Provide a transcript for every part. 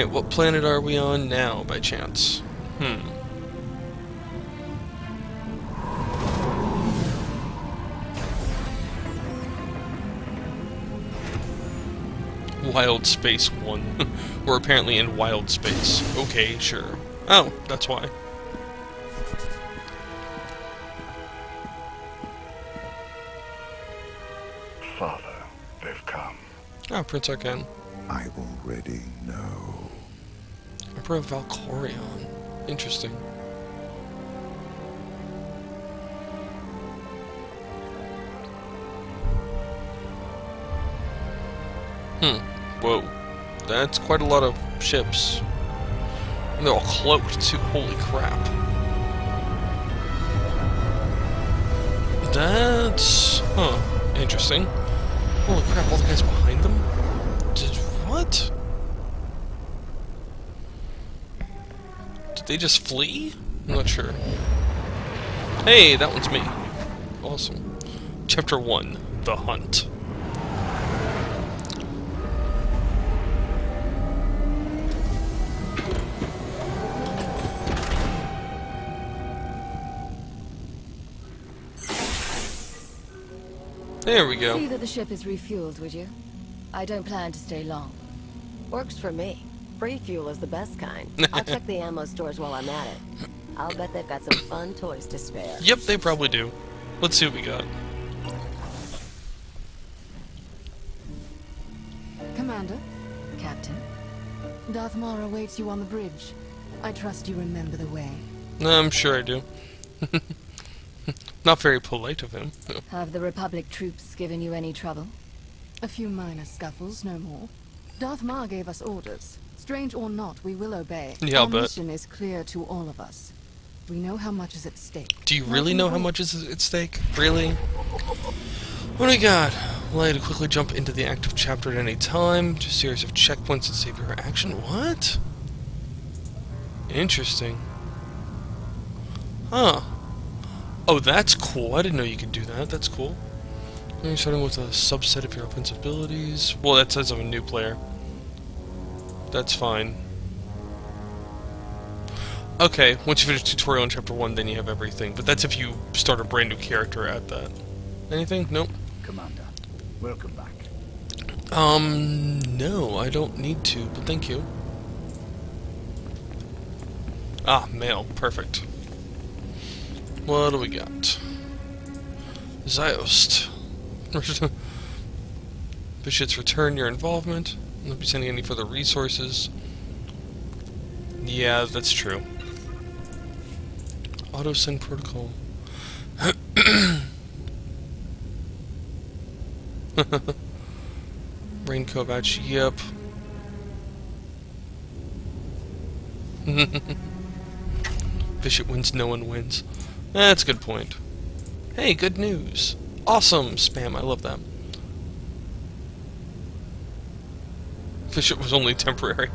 Alright, what planet are we on now, by chance? Wild Space 1. We're apparently in wild space. Okay, sure. Oh, that's why. Father, they've come. Ah, Prince Arcan. I already know. Emperor Valkorion. Interesting. Whoa. That's quite a lot of ships. And they're all cloaked, too. Holy crap. That's... huh. Interesting. Holy crap, all the guys behind them? What? Did they just flee? I'm not sure. Hey, that one's me. Awesome. Chapter 1, The Hunt. There we go. See that the ship is refueled, would you? I don't plan to stay long. Works for me. Free fuel is the best kind. I'll check the ammo stores while I'm at it. I'll bet they've got some fun toys to spare. Yep, they probably do. Let's see what we got. Commander, Captain? Darth Marr awaits you on the bridge. I trust you remember the way. I'm sure I do. Not very polite of him. Have the Republic troops given you any trouble? A few minor scuffles, no more. Darth Marr gave us orders. Strange or not, we will obey. Yeah, I'll Our bet. mission is clear to all of us. We know how much is at stake. Do you really know how much is at stake? Really? What do we got? Allow you to quickly jump into the active chapter at any time. Just a series of checkpoints that save your action. What? Interesting. Huh. Oh, that's cool. I didn't know you could do that. That's cool. You're starting with a subset of your offensive abilities. Well, that says I'm a new player. That's fine. Okay, once you finish tutorial in Chapter 1, then you have everything. But that's if you start a brand new character at that. Anything? Nope. Commander, welcome back. No, I don't need to, but thank you. Ah, mail. Perfect. What do we got? Ziost. Bishop's return your involvement. Won't be sending any further resources. Yeah, that's true. Auto send protocol. Rain Kovac, yep. Bishop wins, no one wins. That's a good point. Hey, good news. Awesome spam, I love that. Bishop was only temporary.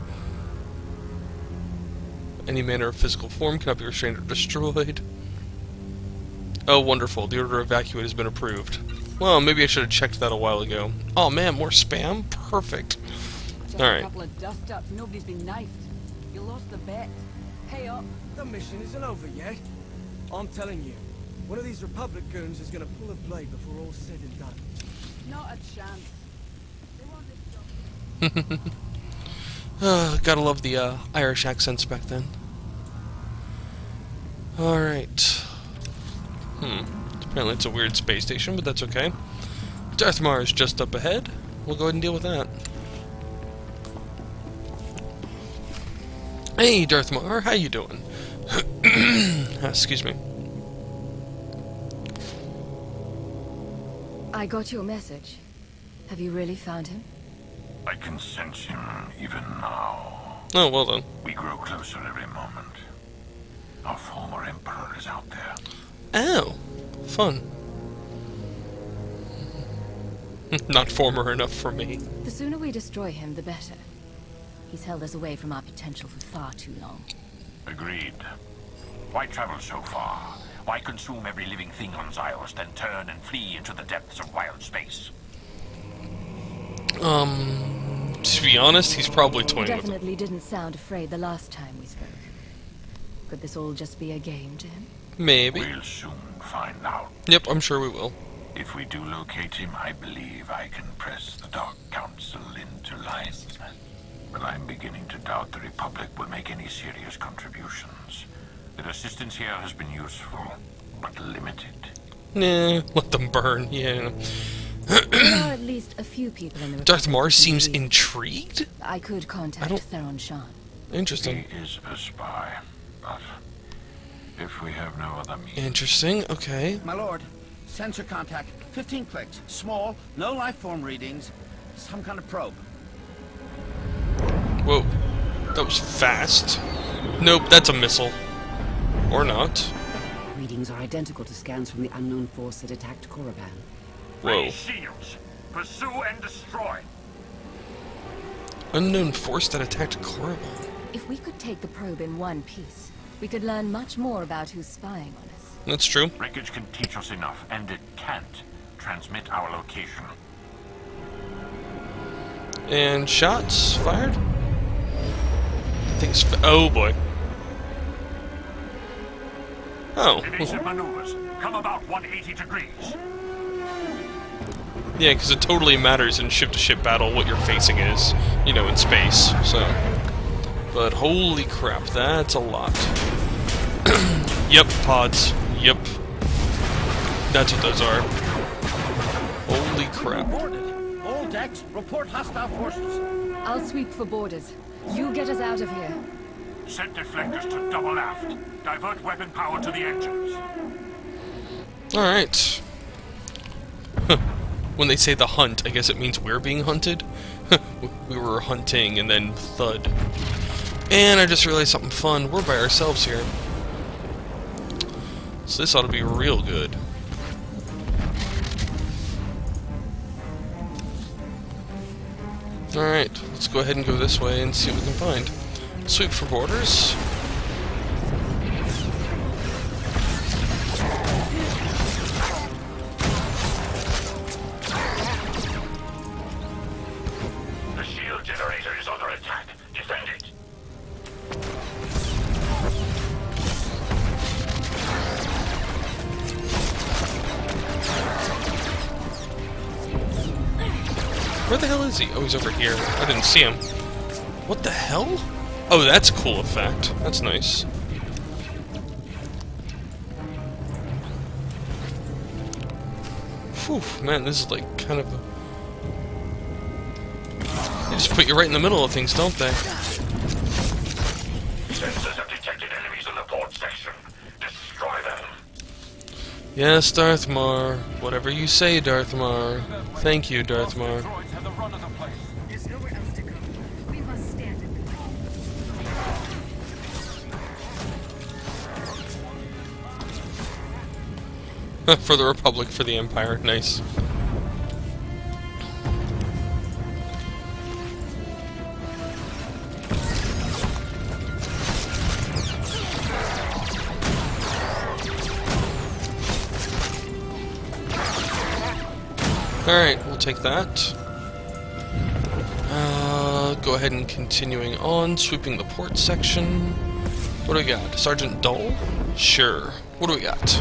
Any manner of physical form cannot be restrained or destroyed. Oh, wonderful. The order to evacuate has been approved. Well, maybe I should have checked that a while ago. Oh man, more spam? Perfect. Alright. A couple of dust-ups, nobody's been knifed. You lost the bet. Pay up. The mission isn't over yet. I'm telling you, one of these Republic goons is gonna pull a blade before all's said and done. Not a chance. Gotta love the Irish accents back then. Alright. Apparently it's a weird space station, but that's okay. Darth Marr is just up ahead. We'll go ahead and deal with that. Hey, Darth Marr, how you doing? Excuse me. I got your message. Have you really found him? I can sense him even now. Oh, well then. We grow closer every moment. Our former Emperor is out there. Oh, fun. Not former enough for me. The sooner we destroy him, the better. He's held us away from our potential for far too long. Agreed. Why travel so far? Why consume every living thing on Ziost, then turn and flee into the depths of wild space? To be honest, he's probably You toying with it. definitely didn't sound afraid the last time we spoke. Could this all just be a game to him? Maybe. We'll soon find out. Yep, I'm sure we will. If we do locate him, I believe I can press the Dark Council into line. But I'm beginning to doubt the Republic will make any serious contributions. Their assistance here has been useful, but limited. Nah, let them burn, yeah. There are at least a few people in the Darth Marr Republic seems who believe- intrigued? I could contact Theron Shan. Interesting. He is a spy, but if we have no other means... Interesting, okay. My lord, sensor contact. 15 clicks. Small, no life form readings. Some kind of probe. Whoa. That was fast. Nope, that's a missile. Or not. Readings are identical to scans from the unknown force that attacked Korriban. Whoa. Raise shields. Pursue and destroy. Unknown force that attacked Korriban. If we could take the probe in one piece, we could learn much more about who's spying on us. That's true. Wreckage can teach us enough, and it can't transmit our location. And shots fired? Things. Oh boy. Oh. Evasive maneuvers. Come about 180 degrees. Yeah, because it totally matters in ship-to-ship battle what your facing is, you know, in space, so... But holy crap, that's a lot. Yep, pods. Yep. That's what those are. Holy crap. Boarded. All decks, report hostile forces. I'll sweep for borders. You get us out of here. Set deflectors to double aft. Divert weapon power to the engines. Alright. When they say the hunt, I guess it means we're being hunted? We were hunting and then thud. And I just realized something fun. We're by ourselves here. So this ought to be real good. Alright, let's go ahead and go this way and see what we can find. Sweep for borders. The shield generator is under attack. Defend it. Where the hell is he? Oh, he's over here. I didn't see him. What the hell? Oh, that's a cool effect. That's nice. Whew, man, this is like kind of a... They just put you right in the middle of things, don't they? Sensors have detected enemies in the port section. Destroy them. Yes, Darth Marr. Whatever you say, Darth Marr. Thank you, Darth Marr. There's nowhere else to go. We must stand in For the Republic, for the Empire. Nice. Alright, we'll take that. Go ahead and continuing on, sweeping the port section. What do we got? Sergeant Dull? Sure. What do we got?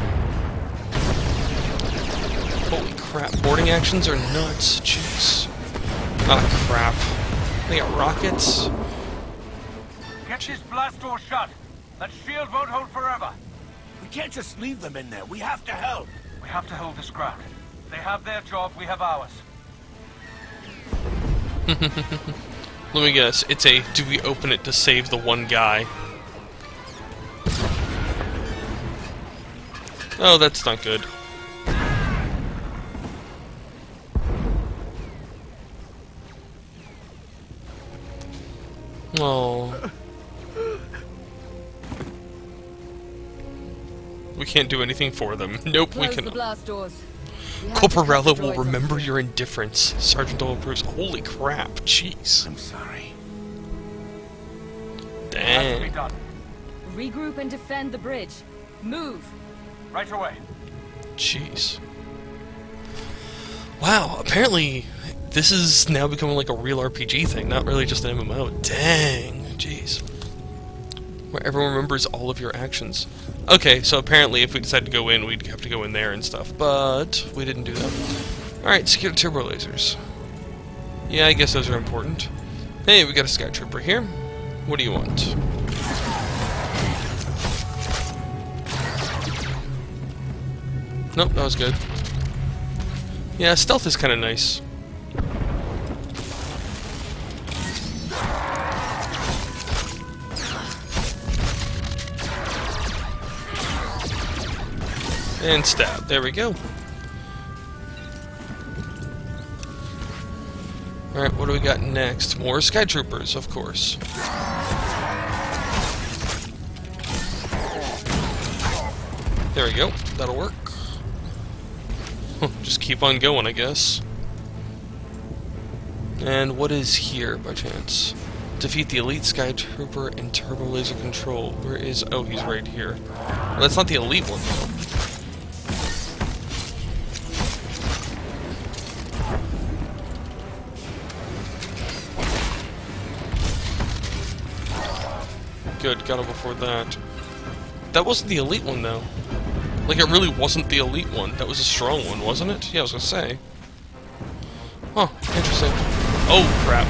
Holy crap, boarding actions are nuts. Jeez. Ah, crap. They got rockets? Get this blast door shut. That shield won't hold forever. We can't just leave them in there. We have to help. We have to hold this ground. They have their job, we have ours. Let me guess, it's a do we open it to save the one guy? Oh, that's not good. Oh. We can't do anything for them. Nope, we Close the cannot. blast doors. We have to Corporella cut the will droids remember off. your indifference. Sergeant Dole approves. Holy crap, jeez. I'm sorry. Has to be Dang. done. Regroup and defend the bridge. Move. Right away. Jeez. Wow, apparently this is now becoming like a real RPG thing, not really just an MMO. Dang, jeez. Where everyone remembers all of your actions. Okay, so apparently if we decide to go in, we'd have to go in there and stuff, but we didn't do that. Alright, secure turbo lasers. Yeah, I guess those are important. Hey, we got a scout trooper here. What do you want? Nope, that was good. Yeah, stealth is kind of nice. And stab. There we go. Alright, what do we got next? More sky troopers, of course. There we go. That'll work. Just keep on going, I guess. And what is here, by chance? Defeat the elite sky trooper in turbo laser control. Where is... Oh, he's right here. Well, that's not the elite one, though. Good, got him before that. That wasn't the elite one, though. Like, it really wasn't the elite one. That was a strong one, wasn't it? Yeah, I was gonna say. Huh, interesting. Oh, crap.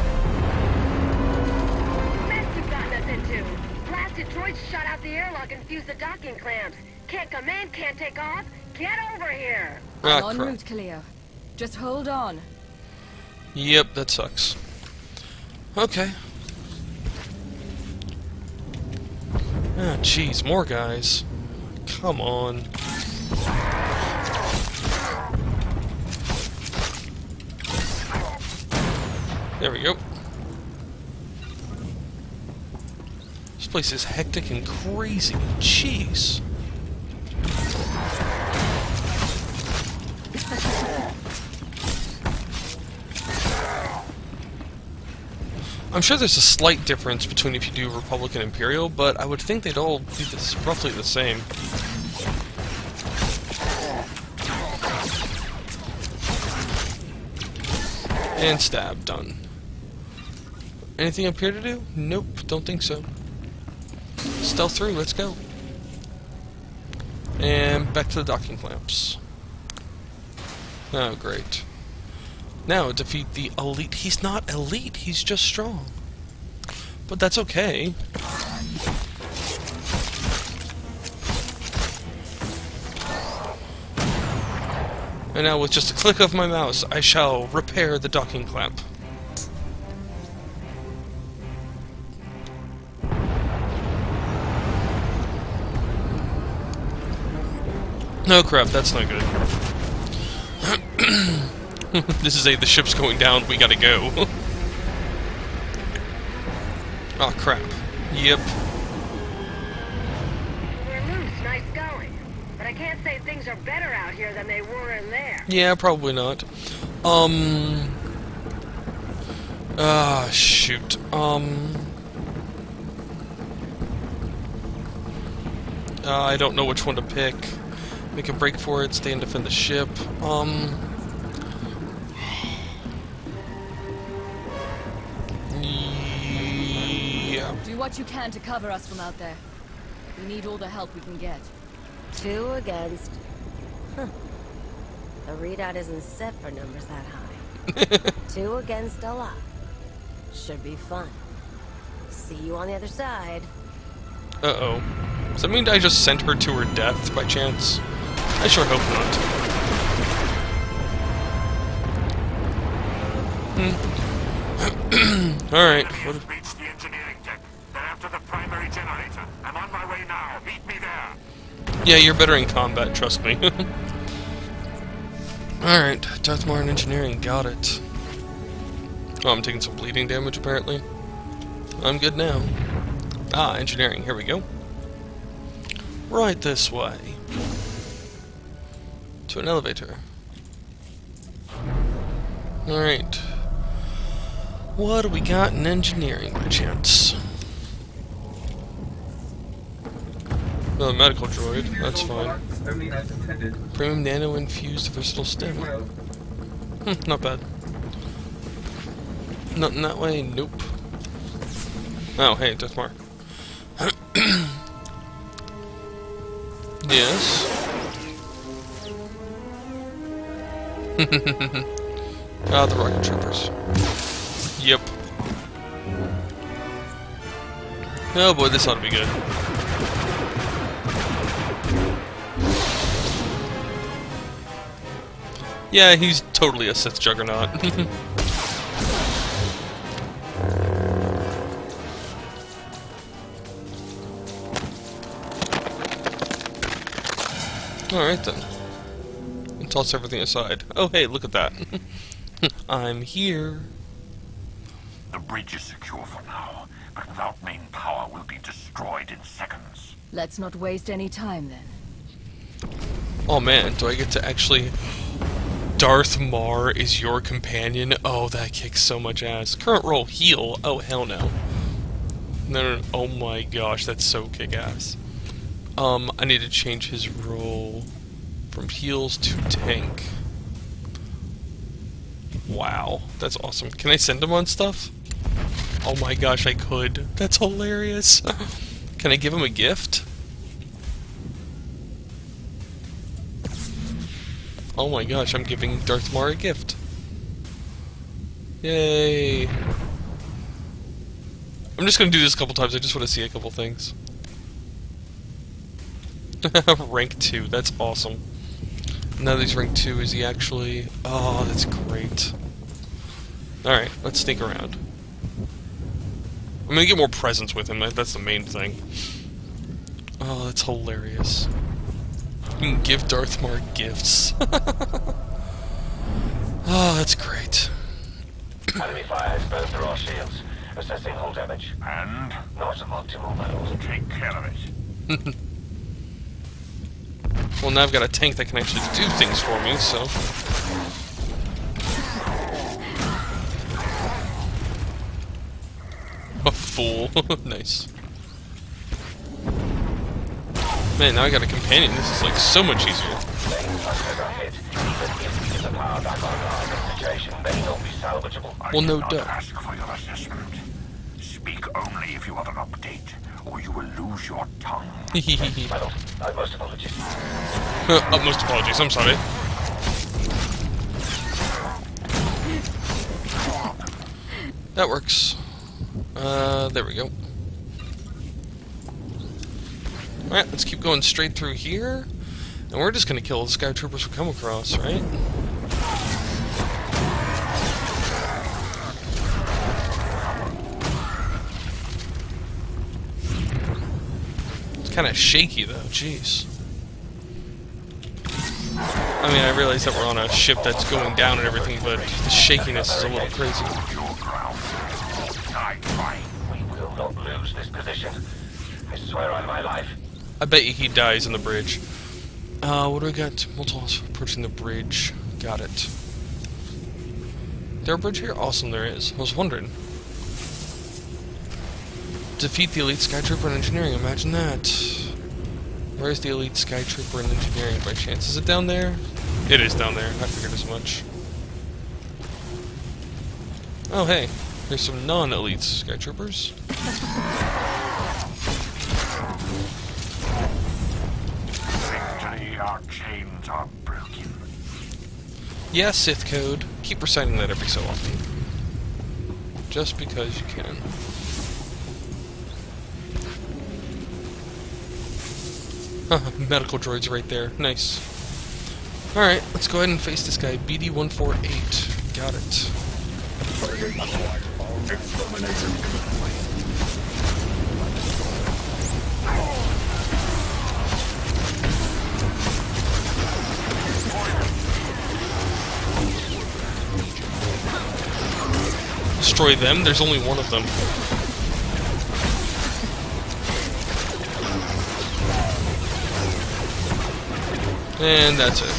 Mess you've gotten us into. Blasted droids shot out the airlock and fused the docking clamps. Can't come in, can't take off. Get over here. I'm Ah, en crap. route, Cleo. Just hold on. Yep, that sucks. Okay. Ah, jeez, more guys. Come on. There we go. This place is hectic and crazy. Jeez. I'm sure there's a slight difference between if you do Republic and Imperial, but I would think they'd all be roughly the same. And stab, done. Anything up here to do? Nope, don't think so. Stealth through, let's go. And back to the docking clamps. Oh, great. Now defeat the elite. He's not elite, he's just strong. But that's okay. And now with just a click of my mouse, I shall repair the docking clamp. No crap, that's not good. This is the ship's going down, we gotta go. Oh crap. Yep. We're loose, nice going. But I can't say things are better out here than they were in there. Yeah, probably not. Shoot. I don't know which one to pick. Make a break for it, stay and defend the ship. Yeah. Do what you can to cover us from out there. We need all the help we can get. 2 against... Huh. The readout isn't set for numbers that high. 2 against a lot. Should be fun. See you on the other side. Uh-oh. Does that mean I just sent her to her death, by chance? I sure hope not. Alright. Reached the engineering deck. They're after the primary generator. I'm on my way now. Meet me there. Yeah, you're better in combat, trust me. Alright, Darth Marr in engineering, got it. Oh, I'm taking some bleeding damage, apparently. I'm good now. Ah, engineering, here we go. Right this way. To an elevator. Alright. What do we got in engineering, by chance? Another medical droid, that's fine. Premium nano-infused versatile stem. Not bad. Nothing that way? Nope. Oh, hey, Darth Marr. Yes. Ah, the rocket troopers. Yep. Oh boy, this ought to be good. Yeah, he's totally a Sith juggernaut. Alright then. And toss everything aside. Oh hey, look at that. I'm here. The bridge is secure for now, but without main power will be destroyed in seconds. Let's not waste any time then. Oh man, do I get to actually... Darth Marr is your companion? Oh, that kicks so much ass. Current role, heal. Oh, hell no. No. Oh my gosh, that's so kick-ass. I need to change his role from heals to tank. Wow, that's awesome. Can I send him on stuff? Oh my gosh, I could. That's hilarious. Can I give him a gift? Oh my gosh, I'm giving Darth Marr a gift. Yay. I'm just gonna do this a couple times, I just want to see a couple things. Rank 2, that's awesome. Now that he's rank 2, is he actually... Oh, that's great. Alright, let's sneak around. I'm gonna get more presents with him, that's the main thing. Oh, that's hilarious. You can give Darth Marr gifts. Oh, that's great. Enemy fire has burned through our shields. Assessing hull damage. And? Not optimal, my lord. Take care of it. Well, now I've got a tank that can actually do things for me, so... A fool. Nice. Man, now I got a companion. This is like so much easier. Well, no doubt. Ask for your assessment. Speak only if you have an update, or you will lose your tongue. Utmost apologies. Utmost apologies. I'm sorry. That works. There we go. Alright, let's keep going straight through here. And we're just gonna kill the sky troopers we come across, right? It's kinda shaky though, jeez. I mean, I realize that we're on a ship that's going down and everything, but the shakiness is a little crazy. We will not lose this position. I swear on my life. I bet you he dies in the bridge. What do we got? Multiple approaching the bridge. Got it. Is there a bridge here? Awesome, there is. I was wondering. Defeat the elite skytrooper in engineering. Imagine that. Where's the elite skytrooper in engineering by chance? Is it down there? It is down there. I figured as much. Oh, hey. There's some non-elite skytroopers. Our chains are broken. Yeah, Sith code. Keep reciting that every so often. Just because you can. Medical droids right there. Nice. Alright, let's go ahead and face this guy. BD-148. Got it. Destroy them? There's only one of them. And that's it.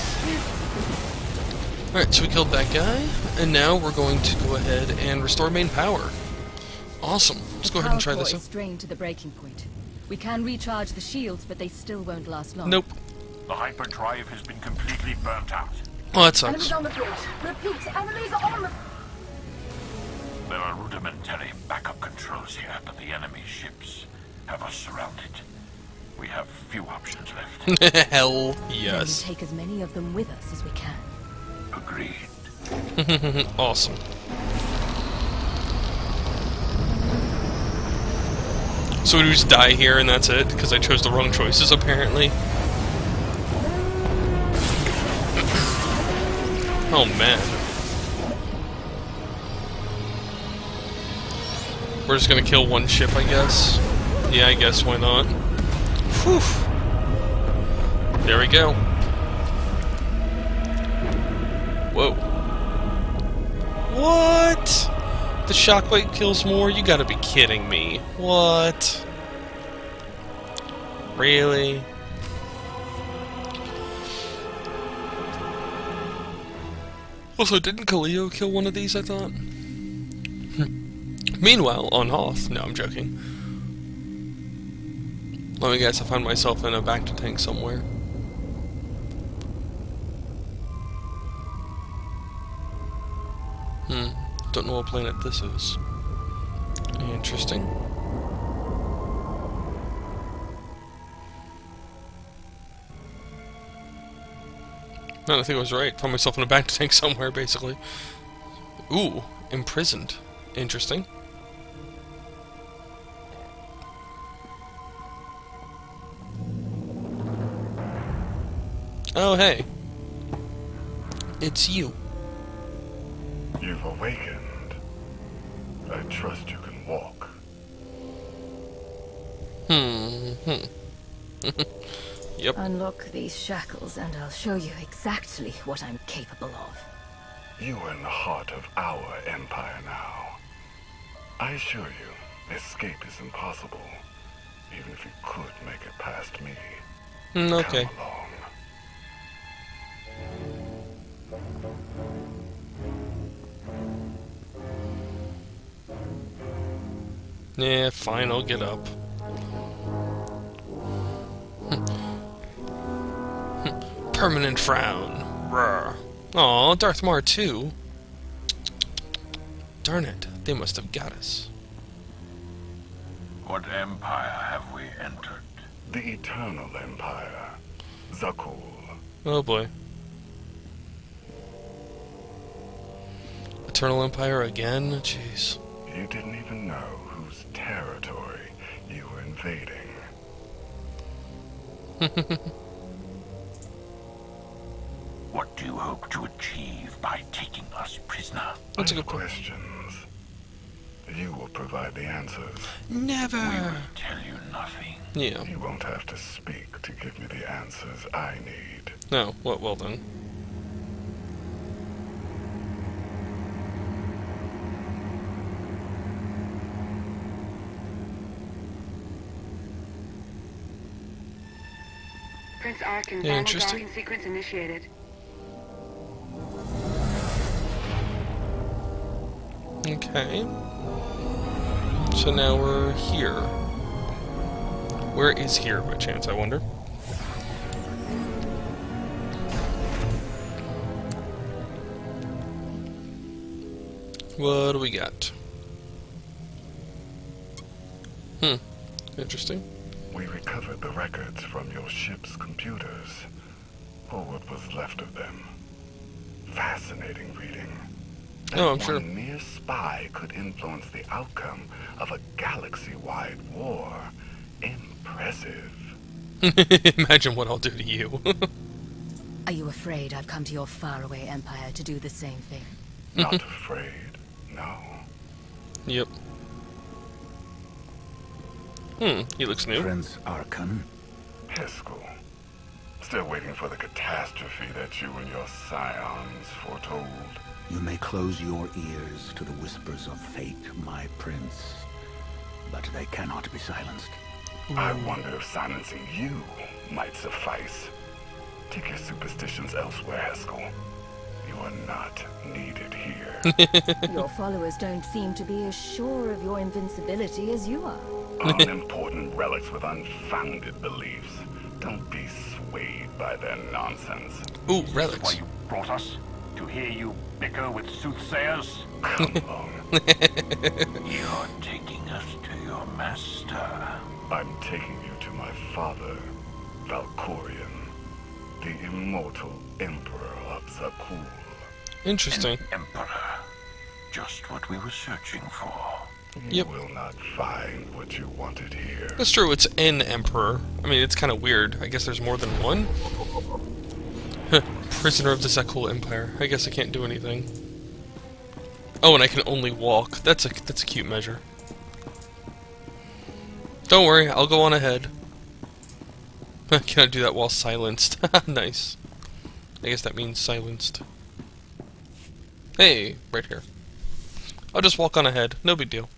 Alright, so we killed that guy, and now we're going to go ahead and restore main power. Awesome. Let's go ahead and try this out. Strained to the breaking point. We can recharge the shields, but they still won't last long. Nope. The hyperdrive has been completely burnt out. Oh, that sucks. Enemies on the bridge. Repeat, enemies on the... There are rudimentary backup controls here, but the enemy ships have us surrounded. We have few options left. Hell Then yes. take as many of them with us as we can. Agreed. Awesome. So we just die here and that's it? Because I chose the wrong choices, apparently. Oh, man. We're just gonna kill one ship, I guess. Yeah, I guess, why not? Whew. There we go. Whoa. What? The shockwave kills more? You gotta be kidding me. What? Really? Also, didn't Kaleo kill one of these, I thought? Meanwhile, on Hoth... No, I'm joking. Let me guess, I find myself in a back-to tank somewhere. Don't know what planet this is. Interesting. No, I think I was right. Found myself in a back-to tank somewhere, basically. Ooh, imprisoned. Interesting. Oh, hey. It's you. You've awakened. I trust you can walk. Yep. Unlock these shackles and I'll show you exactly what I'm capable of. You are in the heart of our empire now. I assure you, escape is impossible. Even if you could make it past me. Okay. Come along. Yeah, fine, I'll get up. Permanent frown. Aw, Darth Marr too. Darn it, they must have got us. What empire have we entered? The Eternal Empire. Zakul. Oh boy. Eternal Empire again? Jeez. You didn't even know whose territory you were invading. What do you hope to achieve by taking us prisoner? That's a I good have question. questions. You will provide the answers. Never. We will tell you nothing. Yeah. You won't have to speak to give me the answers I need. No. Well then. Prince Arkin, Yeah, battle interesting. docking sequence initiated. Okay. So now we're here. Where is here, by chance, I wonder? What do we got? Interesting. We recovered the records from your ship's computers, or what was left of them. Fascinating reading. Oh, I'm That sure. one mere spy could influence the outcome of a galaxy-wide war. Impressive. Imagine what I'll do to you. Are you afraid I've come to your faraway empire to do the same thing? Not afraid, no. Yep. He looks new. Prince Arkan? Heskel. Still waiting for the catastrophe that you and your scions foretold. You may close your ears to the whispers of fate, my prince, but they cannot be silenced. I wonder if silencing you might suffice. Take your superstitions elsewhere, Heskel. You are not needed here. Your followers don't seem to be as sure of your invincibility as you are. Unimportant relics with unfounded beliefs. Don't be swayed by their nonsense. Ooh, Why relics. you brought us? To hear you bicker with soothsayers? Come on. You're taking us to your master. I'm taking you to my father, Valkorion, the immortal Emperor of Zakul. Interesting. An emperor. Just what we were searching for. You will not find what you wanted here. That's true, it's an emperor. I mean, it's kind of weird. I guess there's more than one? Prisoner of the Zakul Empire. I guess I can't do anything. Oh, and I can only walk. That's a cute measure. Don't worry, I'll go on ahead. Can I do that while silenced? Nice. I guess that means silenced. Hey, right here. I'll just walk on ahead. No big deal.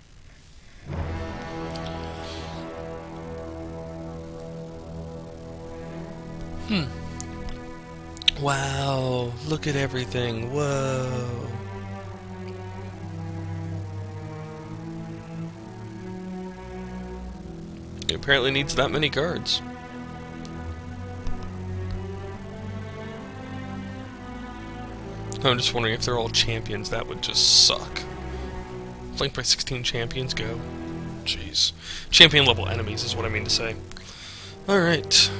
Wow, look at everything. Whoa. It apparently needs that many guards. I'm just wondering if they're all champions. That would just suck. Flanked by 16 champions, go. Jeez. Champion level enemies is what I mean to say. Alright.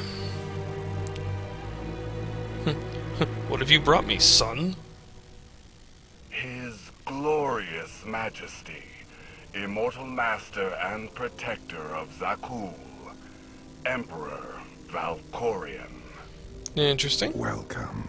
What have you brought me, son? His glorious majesty, immortal master and protector of Zakul, Emperor Valkorion. Interesting. Welcome.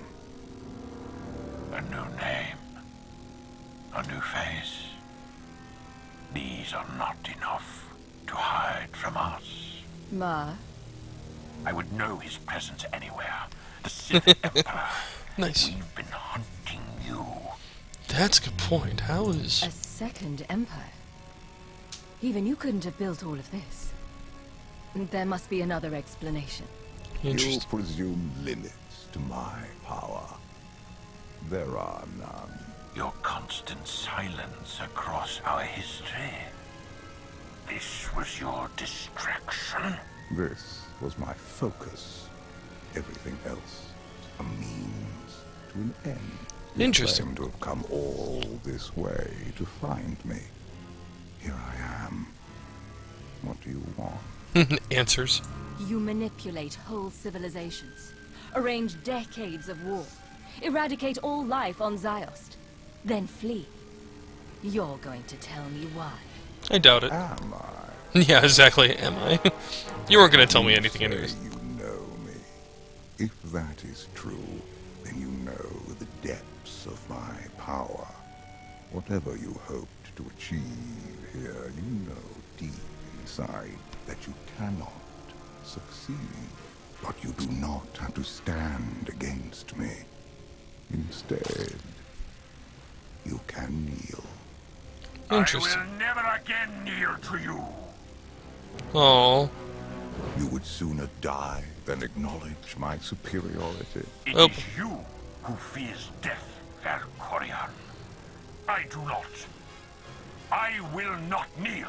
A new name. A new face. These are not enough to hide from us. Marr? I would know his presence anywhere. The Sith Emperor. Nice. We've been hunting you. That's a good point. How is... A second empire? Even you couldn't have built all of this. There must be another explanation. You Interesting. presume limits to my power. There are none. Your constant silence across our history. This was your distraction? This was my focus. Everything else, a means to an end. You Interesting. claim to have come all this way to find me. Here I am. What do you want? Answers. You manipulate whole civilizations, arrange decades of war, eradicate all life on Ziost, then flee. You're going to tell me why. I doubt it. Am I? Yeah, exactly. Am I? You weren't going to tell me anything Say anyways. you know me. If that is true, then you know the depths of my power. Whatever you hoped to achieve here, you know deep inside that you cannot succeed. But you do not have to stand against me. Instead, you can kneel. Interesting. I will never again kneel to you. Oh. You would sooner die than acknowledge my superiority. It Oh. is you who fears death, Valkorion. I do not. I will not kneel.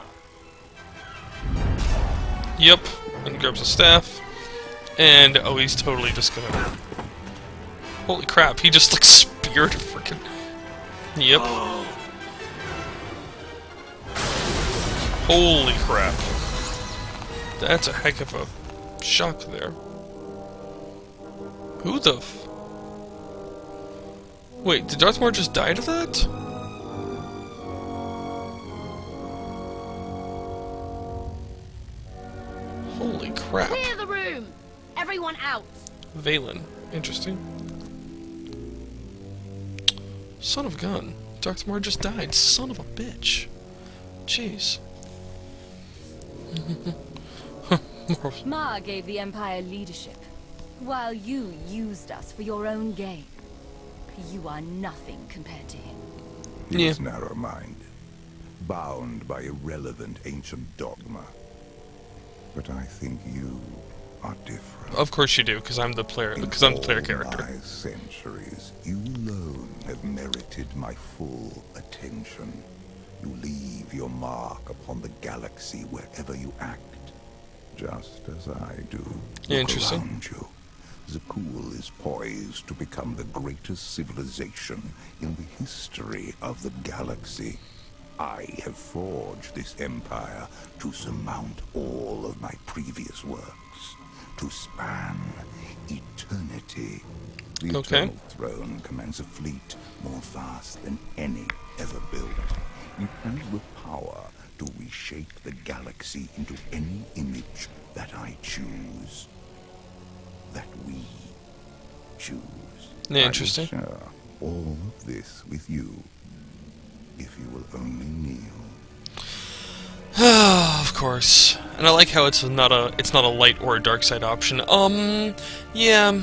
Yep. And he grabs a staff. And, oh, he's totally just gonna... Holy crap, he just, like, speared frickin'... Yep. Holy crap. That's a heck of a shock there. Who the f... Wait, did Darth Marr just die to that? Holy crap. Clear the room! Everyone out! Valen. Interesting. Son of a gun. Darth Marr just died. Son of a bitch. Jeez. Marr gave the Empire leadership, while you used us for your own gain. You are nothing compared to him. He Yeah. was narrow-minded, bound by irrelevant ancient dogma. But I think you are different. Of course you do, because I'm the player. Because I'm the player character. In my centuries, you alone have merited my full attention. You leave your mark upon the galaxy wherever you act, just as I do. Look Interesting. around you. Zakul is poised to become the greatest civilization in the history of the galaxy. I have forged this empire to surmount all of my previous works, to span eternity. The Eternal Throne commands a fleet more vast than any ever built. It has the power to reshape the galaxy into any image that I choose. That we choose. Interesting. I will share all of this with you, if you will only kneel. Of course. And I like how it's not a light or a dark side option. Yeah.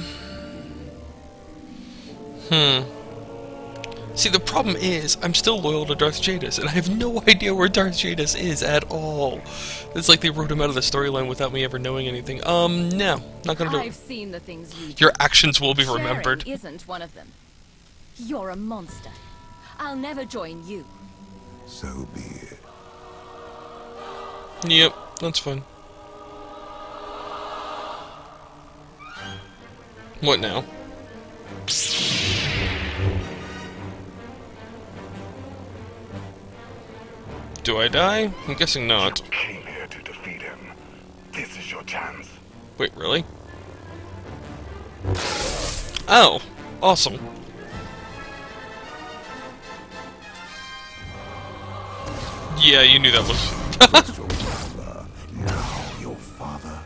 See, the problem is, I'm still loyal to Darth Jadis, and I have no idea where Darth Jadis is at all. It's like they wrote him out of the storyline without me ever knowing anything. No, not gonna do it. I've seen the things you do. Your actions will be remembered. Sharing isn't one of them. You're a monster. I'll never join you. So be it. Yep, that's fine. What now? Do I die? I'm guessing not. You came here to defeat him. This is your chance. Wait, really? Oh, awesome. Yeah, you knew that was... First your brother, now your father.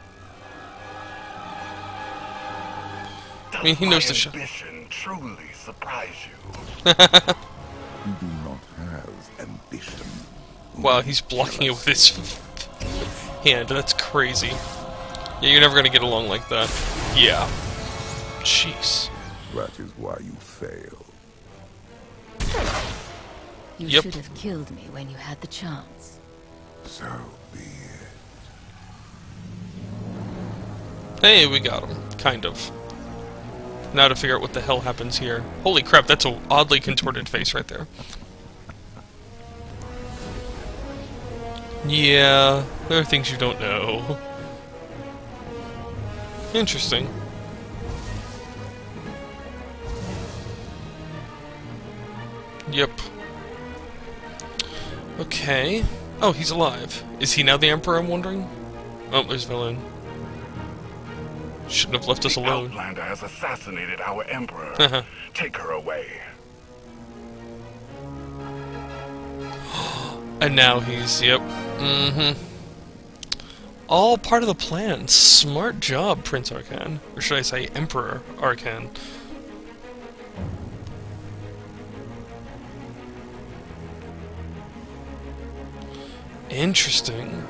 I mean, he knows the shot. Ambition truly surprise you. You do not have ambition. Wow, he's blocking it with his hand. That's crazy. Yeah, you're never gonna get along like that. Yeah. Jeez. That is why you fail. You should have killed me when you had the chance. So be it. Hey, we got him. Kind of. Now to figure out what the hell happens here. Holy crap, that's an oddly contorted face right there. Yeah, there are things you don't know. Interesting. Yep. Okay. Oh, he's alive. Is he now the Emperor, I'm wondering? Oh, there's Villain. Shouldn't have left us alone. The Outlander has assassinated our Emperor. Take her away. And now he's, yep. All part of the plan. Smart job, Prince Arcan. Or should I say Emperor Arcan. Interesting.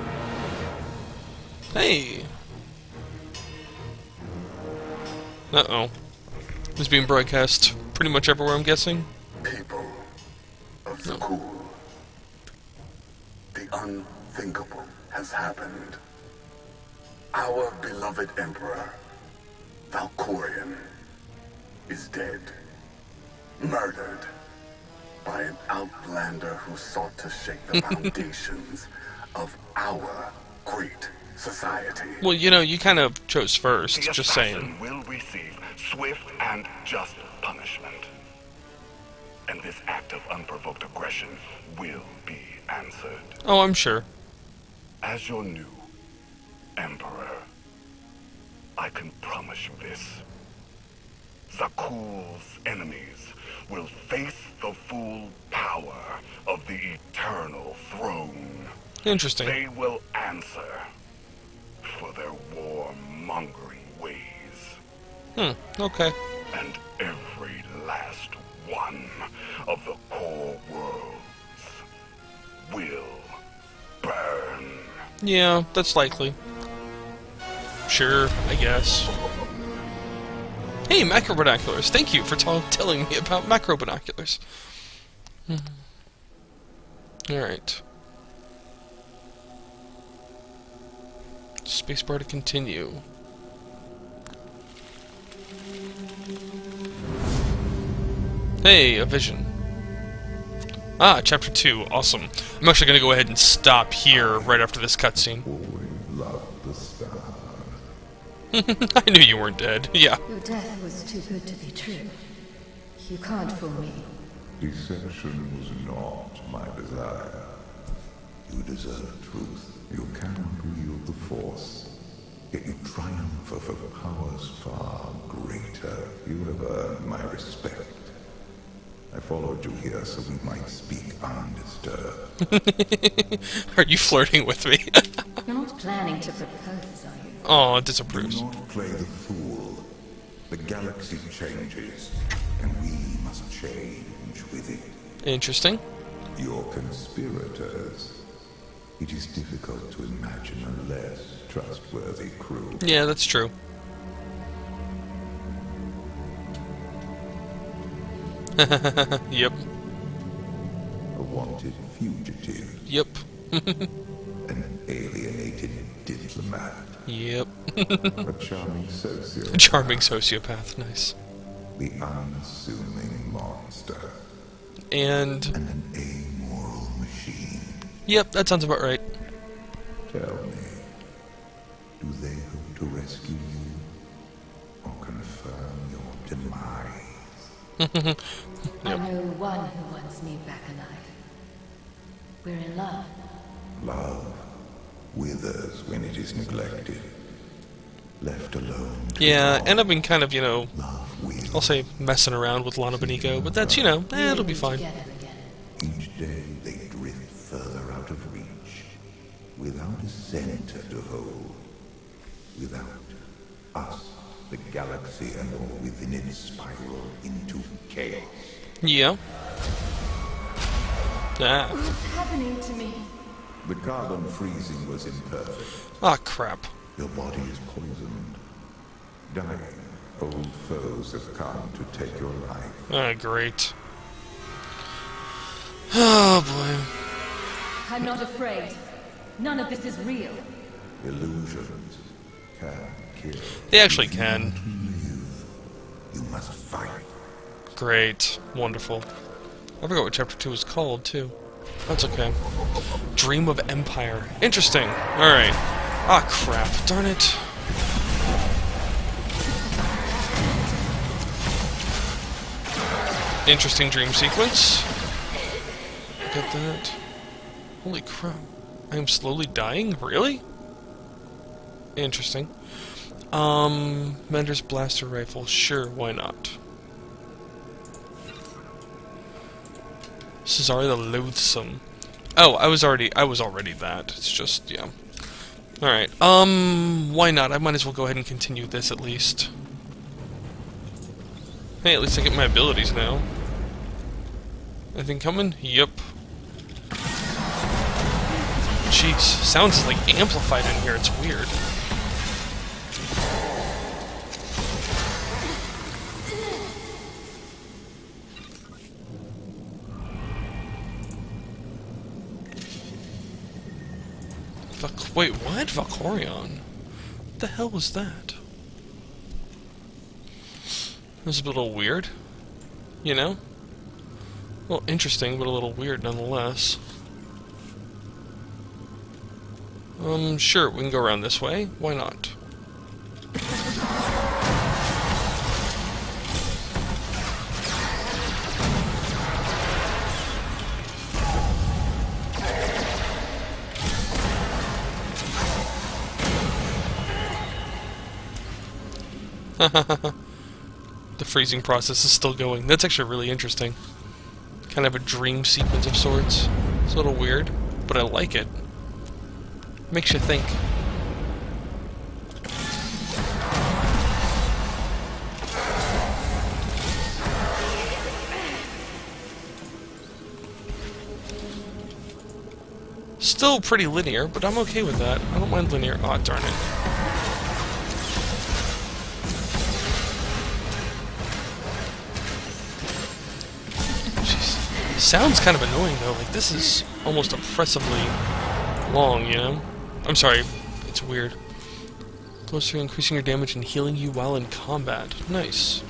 Hey! Uh-oh. This is being broadcast pretty much everywhere, I'm guessing? People of Zakul. The unthinkable has happened. Our beloved Emperor, Valkorion, is dead. Murdered by an Outlander who sought to shake the foundations of our great society. Well, you know, you kind of chose first, The just assassin saying. will receive swift and just punishment. And this act of unprovoked aggression will be answered. Oh, I'm sure. As your new Emperor, I can promise you this. Zakul's enemies will face the full power of the Eternal Throne. Interesting. They will answer for their warmongering ways. Okay. And every last one of the core worlds will burn. Yeah, that's likely. Sure, I guess. Hey, macro binoculars! Thank you for telling me about macro binoculars. Alright. Spacebar to continue. Hey, a vision. Ah, chapter 2. Awesome. I'm actually gonna go ahead and stop here right after this cutscene. Always loved the stars. I knew you weren't dead. Yeah. Your death was too good to be true. You can't fool me. Deception was not my desire. You deserve truth. You cannot wield the Force, yet you triumph over powers far greater. You have earned my respect. I followed you here so we might speak undisturbed. Are you flirting with me? You're not planning to propose, are you? Oh, disapproves. Do not play the fool. The galaxy changes, and we must change with it. Interesting. You're conspirators. It is difficult to imagine a less trustworthy crew. Yeah, that's true. Yep. A wanted fugitive. Yep. An alienated diplomat. Yep. A charming sociopath. Charming sociopath, nice. The unassuming monster. And an amoral machine. Yep, that sounds about right. Tell me, do they hope to rescue you or confirm your demise? I know one who wants me back alive. We're in love. Love withers when it is neglected. Left alone. Yeah, and I've been kind of, I'll say messing around with Lana Benico, but that's, it'll be fine. Each day they drift further out of reach, without a center to hold. Without us, the galaxy and all within it spiral into chaos. Yeah. Ah. What's happening to me? The carbon freezing was imperfect. Ah, crap. Your body is poisoned. Dying. Old foes have come to take your life. Ah, great. Oh, boy. I'm not afraid. None of this is real. Illusions can kill. They actually can. You must fight. Great. Wonderful. I forgot what Chapter 2 was called, too. That's okay. Dream of Empire. Interesting. Alright. Ah, crap. Darn it. Interesting dream sequence. Got that. Holy crap. I am slowly dying? Really? Interesting. Mender's blaster rifle. Sure, why not? Cesare the Loathsome. Oh, I was already that. It's just, yeah. Alright, why not? I might as well go ahead and continue this at least. Hey, at least I get my abilities now. Anything coming? Yep. Jeez, sounds like amplified in here, it's weird. Wait, what? Valkorion? What the hell was that? This is a little weird, you know? Well, interesting, but a little weird nonetheless. Sure, we can go around this way. Why not? The freezing process is still going. That's actually really interesting. Kind of a dream sequence of sorts. It's a little weird, but I like it. Makes you think. Still pretty linear, but I'm okay with that. I don't mind linear. Aw, darn it. Sounds kind of annoying though, like this is almost oppressively long, you know? I'm sorry, it's weird. Closer, increasing your damage and healing you while in combat. Nice.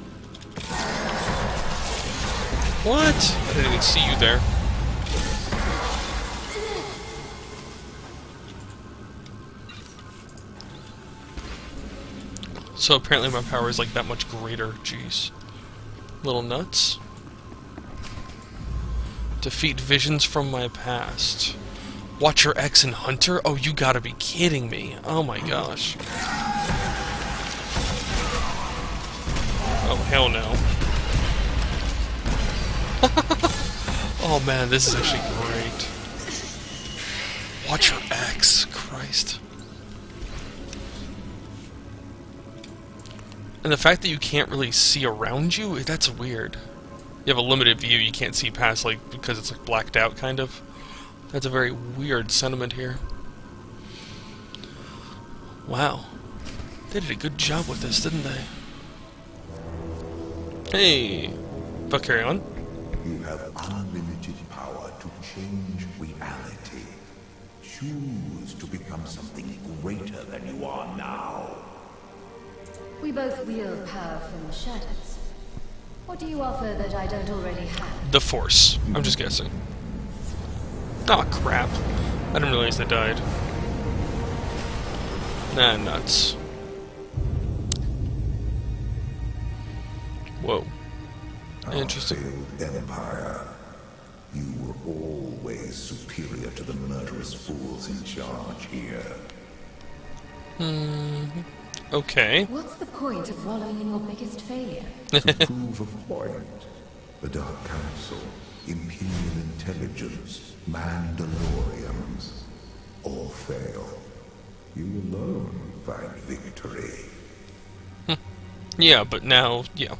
What? I didn't even see you there. So apparently my power is like that much greater. Jeez. Little nuts. Defeat visions from my past. Watcher X and Hunter? Oh, you gotta be kidding me. Oh my gosh. Oh, hell no. Oh man, this is actually great. Watcher X. Christ. And the fact that you can't really see around you, that's weird. You have a limited view, you can't see past, like, because it's like blacked out, kind of. That's a very weird sentiment here. Wow. They did a good job with this, didn't they? Hey! But carry on. You have unlimited power to change reality. Choose to become something greater than you are now. We both wield power from the shadows. What do you offer that I don't already have? The Force. I'm just guessing. Oh crap. I didn't realize they died. Nah, nuts. Whoa. Interesting. Empire. You were always superior to the murderous fools in charge here. Okay. What's the point of wallowing in your biggest failure? To prove a point, the Dark Council, Imperial Intelligence, Mandalorians, all fail. You alone find victory. Yeah, but now, yeah.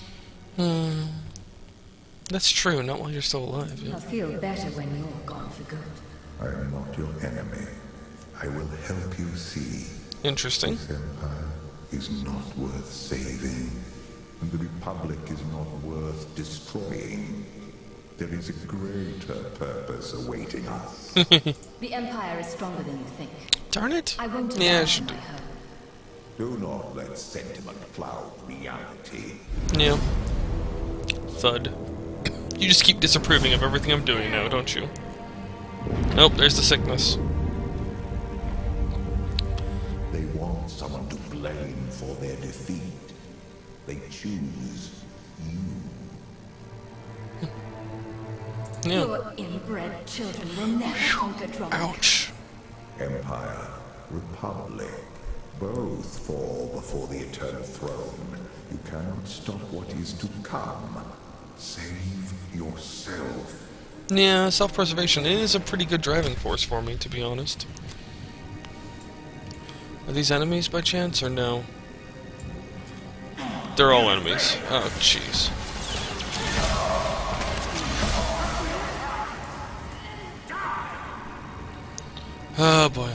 That's true, not while you're still alive. Yeah. I'll feel better when you're gone for good. I am not your enemy. I will help you see. Interesting. This empire is not worth saving, and the Republic is not worth destroying. There is a greater purpose awaiting us. The Empire is stronger than you think. Darn it. I won't Yeah, I abandon should. my home. Do not let sentiment cloud reality. Yeah. Thud. You just keep disapproving of everything I'm doing now, don't you? Nope, there's the sickness. They want someone to blame for their defeat. They choose you. Yeah. Your inbred children will never conquer Dromund. Ouch. Empire, Republic, both fall before the Eternal Throne. You cannot stop what is to come. Save yourself. Yeah, self-preservation is a pretty good driving force for me, to be honest. Are these enemies by chance, or no? They're all enemies. Oh, jeez. Oh, boy.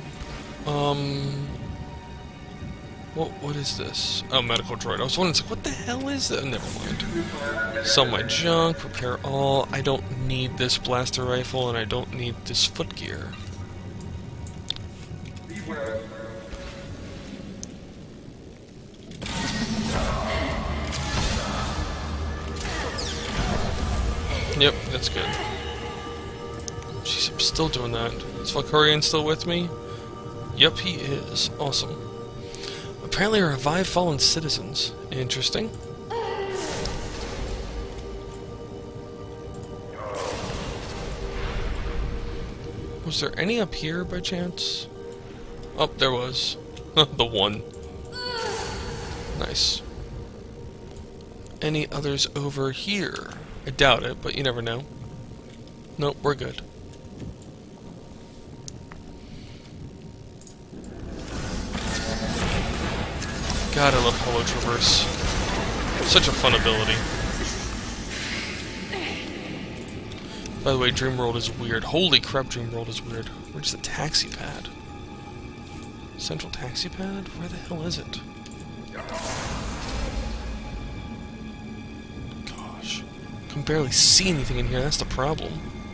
What is this? Oh, medical droid. I was wondering, like, what the hell is that? Never mind. Sell my junk, repair all. I don't need this blaster rifle, and I don't need this footgear. Yep, that's good. Jeez, I'm still doing that. Is Valkyrian still with me? Yep, he is. Awesome. Apparently revive fallen citizens. Interesting. Was there any up here by chance? Oh, there was. The one. Nice. Any others over here? I doubt it, but you never know. Nope, we're good. God, I love Holo Traverse. Such a fun ability. By the way, Dreamworld is weird. Holy crap, Dreamworld is weird. Where's the taxi pad? Central taxi pad? Where the hell is it? Gosh. I can barely see anything in here, that's the problem.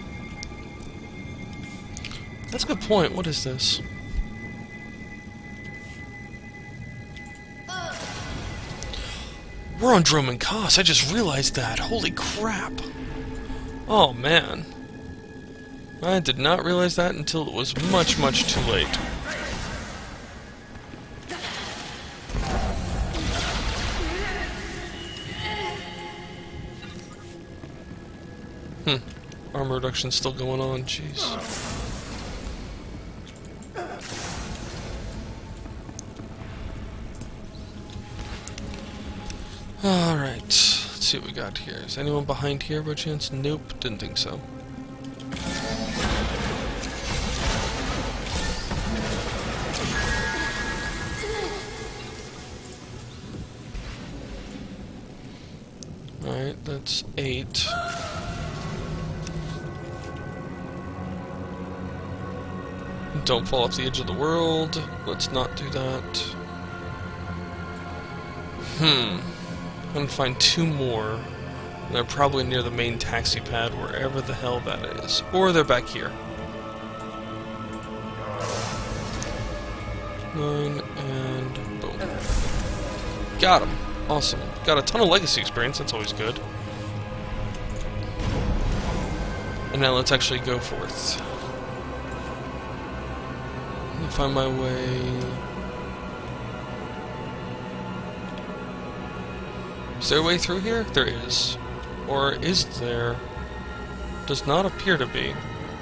That's a good point. What is this? We're on Dromund Kaas. I just realized that. Holy crap. Oh, man. I did not realize that until it was much, much too late. Armor reduction's still going on, jeez. Alright, let's see what we got here. Is anyone behind here by chance? Nope, didn't think so. Alright, that's 8. Don't fall off the edge of the world. Let's not do that. I'm gonna find 2 more. And they're probably near the main taxi pad, wherever the hell that is. Or they're back here. 9 and boom. Got him. Awesome. Got a ton of legacy experience, that's always good. And now let's actually go forth. Let me find my way. Is there a way through here? There is. Or is there? Does not appear to be.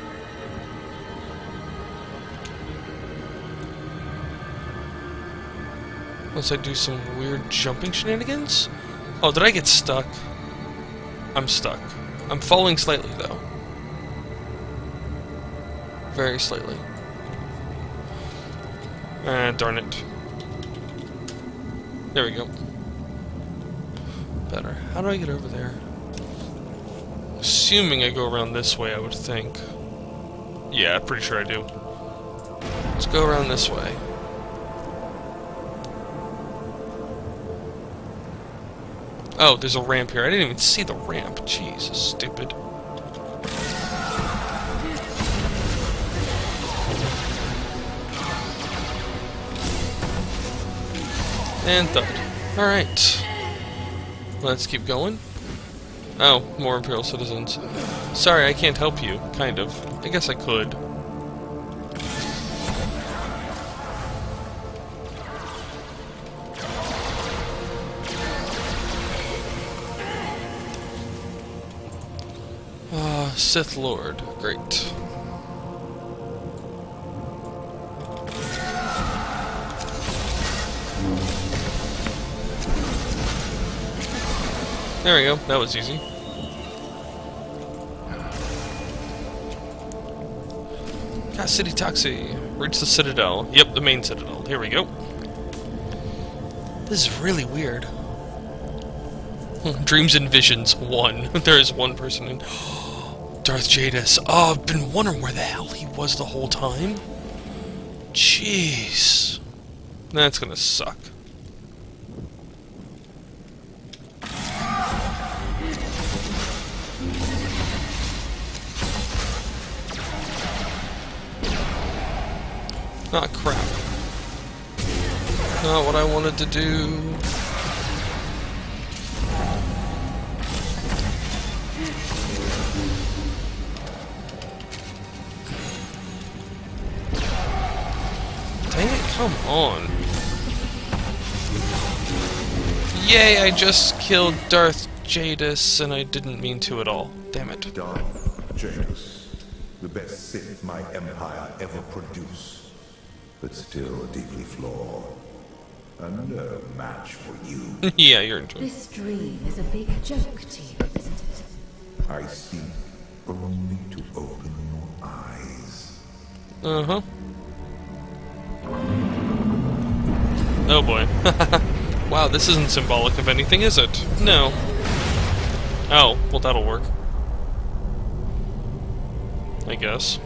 Unless I do some weird jumping shenanigans? Oh, did I get stuck? I'm stuck. I'm falling slightly, though. Very slightly. Ah, darn it. There we go. Better. How do I get over there? Assuming I go around this way, I would think. Yeah, I'm pretty sure I do. Let's go around this way. Oh, there's a ramp here. I didn't even see the ramp. Jeez, stupid. And thud. Alright. Let's keep going. Oh, more Imperial citizens. Sorry, I can't help you. Kind of. I guess I could. Sith Lord. Great. There we go. That was easy. Got City Taxi. Reach the Citadel. Yep, the main Citadel. Here we go. This is really weird. Dreams and Visions 1. There is one person in... Darth Jadis. Oh, I've been wondering where the hell he was the whole time. Jeez. That's gonna suck. Ah, crap. Not what I wanted to do. Dang it, come on. Yay, I just killed Darth Jadis, and I didn't mean to at all. Damn it. Darth Jadis, the best Sith my empire ever produced, but still deeply flawed. And no match for you. Yeah, you're in charge. This dream is a big joke to you, isn't it? I seek only to open your eyes. Uh-huh. Oh boy. Wow, this isn't symbolic of anything, is it? No. Oh, well that'll work. I guess.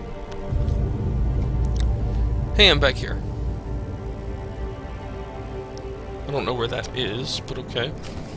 Hey, I'm back here. I don't know where that is, but okay.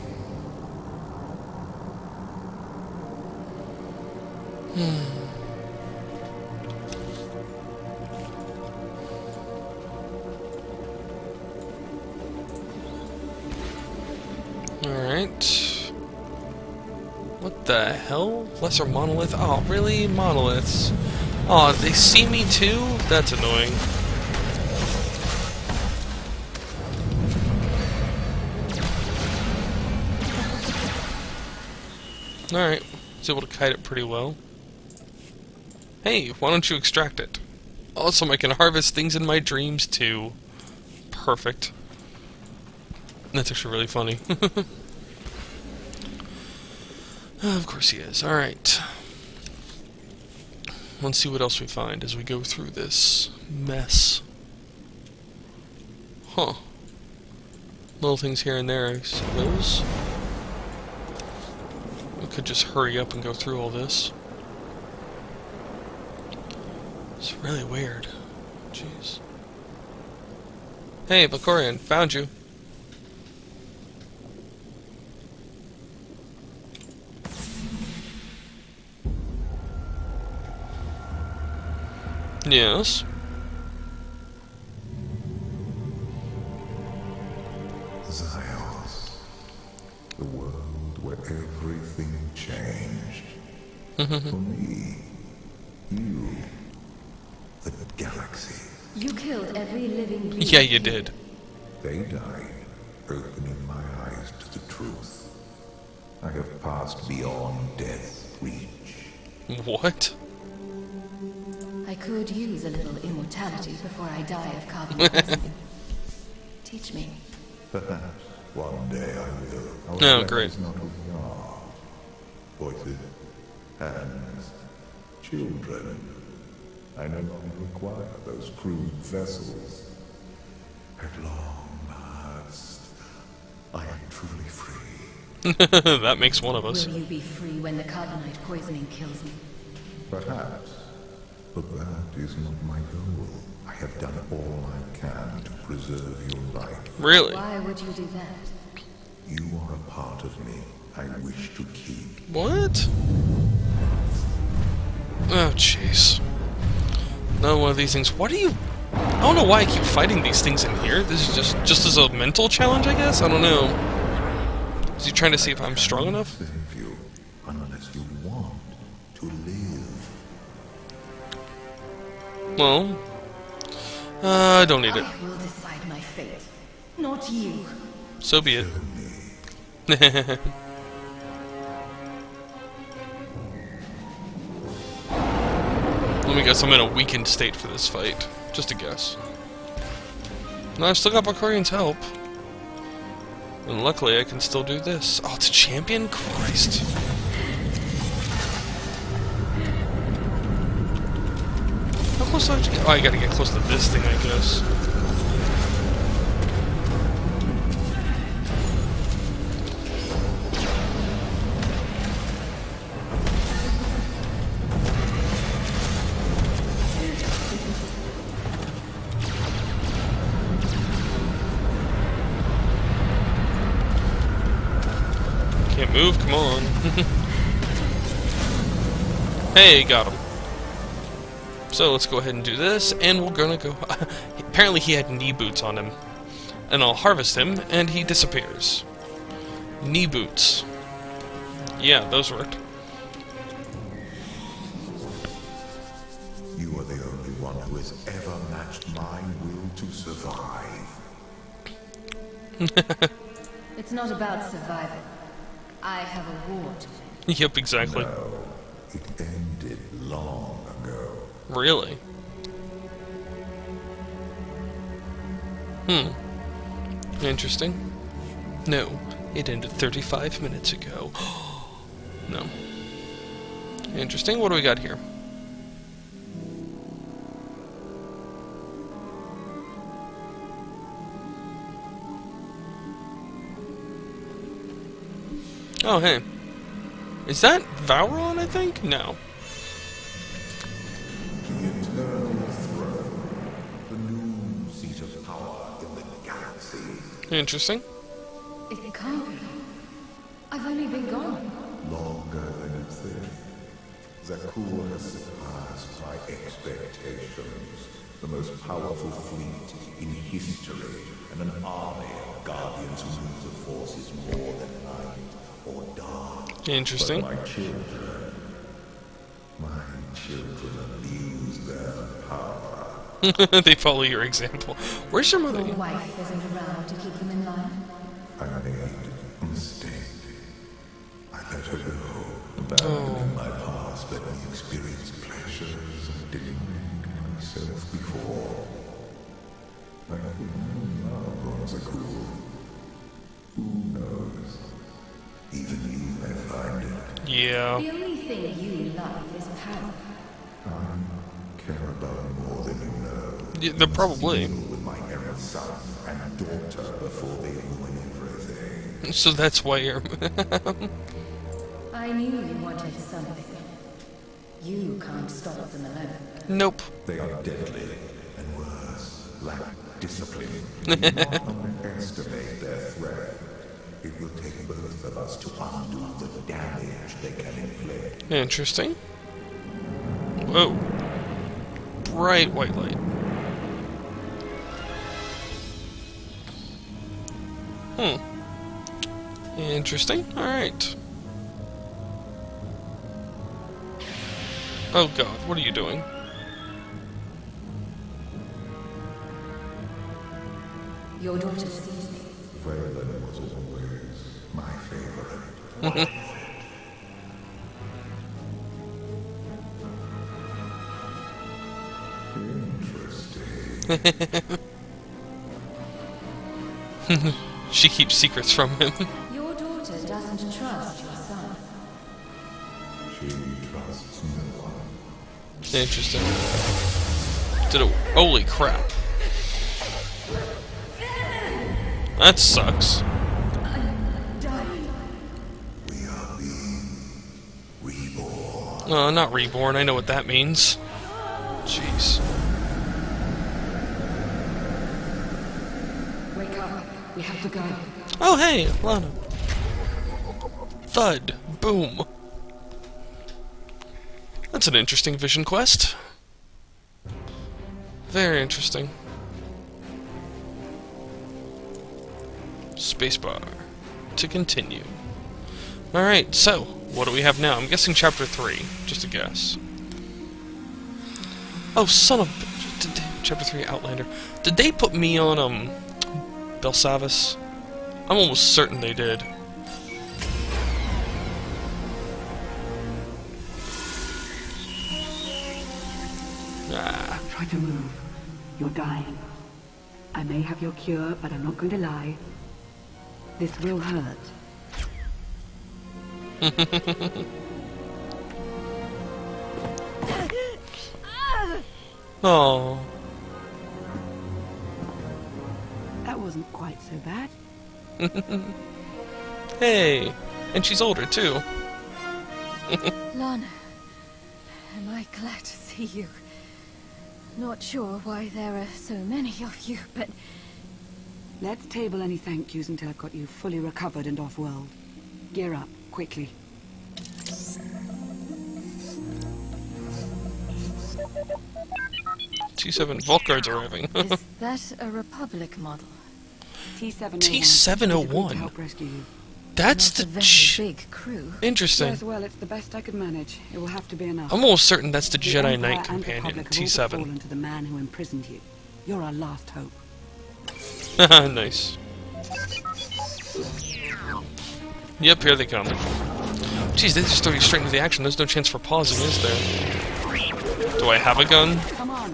Alright. What the hell? Lesser monolith? Oh, really? Monoliths? Oh, they see me too? That's annoying. Alright. It's able to kite it pretty well. Hey, why don't you extract it? Also, I can harvest things in my dreams too. Perfect. That's actually really funny. Of course he is. Alright. Let's see what else we find as we go through this mess. Huh. Little things here and there, I suppose. We could just hurry up and go through all this. It's really weird. Jeez. Hey, Valkorian, found you. Yes. Zios. The world where everything changed. For me, you, the galaxy. You killed every living being. Yeah, you did. They died, opening my eyes to the truth. I have passed beyond death's reach. What? I could use a little immortality before I die of carbon poisoning. Teach me. Perhaps one day I will. Oh, However, great. that is not who we are. Voices, hands, children. I no longer require those crude vessels. At long last, I am truly free. That makes one of us. Will you be free when the carbonite poisoning kills me? Perhaps. But that is not my goal. I have done all I can to preserve your life. Really? Why would you do that? You are a part of me I wish to keep. What? Oh, jeez. Another one of these things. What are you... I don't know why I keep fighting these things in here. This is just as a mental challenge, I guess? I don't know. Is he trying to see if I'm strong enough? Save you unless you want to live. Well... I don't need it. I will decide my fate, not you. So be it. Let me guess, I'm in a weakened state for this fight. Just a guess. No, I've still got Valkorian's help. And luckily I can still do this. Oh, it's a champion? Christ. How close do I have to get? Oh, I gotta get close to this thing, I guess. Can't move, come on. Hey, got him. So let's go ahead and do this, and we're gonna go... Apparently he had knee boots on him. And I'll harvest him, and he disappears. Knee boots. Yeah, those worked. You are the only one who has ever matched my will to survive. It's not about survival. I have a war to win. Yep, exactly. No, it ended long ago. Really? Interesting. No, it ended 35 minutes ago. No. Interesting. What do we got here? Oh, hey. Is that Vauron, I think? No. The eternal throne, the new seat of power in the galaxy. Interesting. It can't be. I've only been gone. Longer than you think. Zakuul has surpassed my expectations. The most powerful fleet in history, and an army of guardians who use the Force is more than light or dark. Interesting. But my children abuse their power. They follow your example. Where's your mother? Your wife isn't around to keep them in line. I made a mistake. I let her go. Oh. must let me experience pleasures I didn't make myself before. I know love was a cruel. Who knows? Even you may find it. Yeah. The only thing you love is power. I care about more than you know. Yeah, they're probably. With my errant son and daughter before they ruin everything. So that's why you're... I knew you wanted something. You can't stop them alone. Nope. They are deadly and worse, lack discipline. Do not underestimate their threat. It will take both of us to undo the damage they can inflict. Interesting. Whoa. Bright white light. Interesting. Alright. Oh god, what are you doing? Your daughter sees me. Valen was always my favorite. Interesting. She keeps secrets from him. Your daughter doesn't trust your son. She trusts no one. Interesting. Holy crap. That sucks. We are being reborn. Not reborn. I know what that means. Jeez. Wake up. We have to go. Oh, hey, Lana. Thud. Boom. That's an interesting vision quest. Very interesting. Spacebar. To continue. Alright, so, what do we have now? I'm guessing Chapter 3. Just a guess. Oh, son of a bitch. Chapter 3 Outlander. Did they put me on, Belsavis? I'm almost certain they did. Ah. Try to move. You're dying. I may have your cure, but I'm not going to lie. This will hurt. Oh. That wasn't quite so bad. Hey, and she's older too. Lana, am I glad to see you. Not sure why there are so many of you, but... Let's table any thank yous until I've got you fully recovered and off-world. Gear up, quickly. T7 Vault Guard's arriving. Is that a Republic model? T701. T701? To help rescue you. That's Not the a very big crew. Interesting. Yes, well, it's the best I could manage. It will have to be enough. I'm almost certain that's the Jedi Empire Knight and companion, Republic have all but T7. fallen to the man who imprisoned you. You're our last hope. Nice. Yep, here they come. Jeez, they just throw you straight into the action. There's no chance for pausing, is there? Do I have a gun? Come on.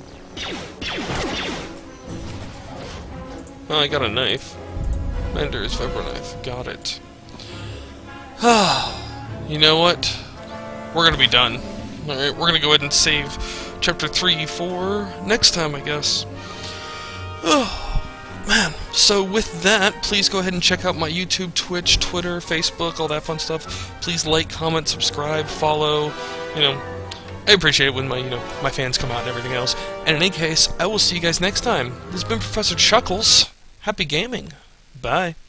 Oh, I got a knife. Mender's vibro knife. Got it. You know what? We're gonna be done. Alright, we're gonna go ahead and save Chapter 3 for next time, I guess. Oh, man. So with that, please go ahead and check out my YouTube, Twitch, Twitter, Facebook, all that fun stuff. Please like, comment, subscribe, follow. You know, I appreciate it when my fans come out and everything else. And in any case, I will see you guys next time. This has been Professor Chuckles. Happy gaming. Bye.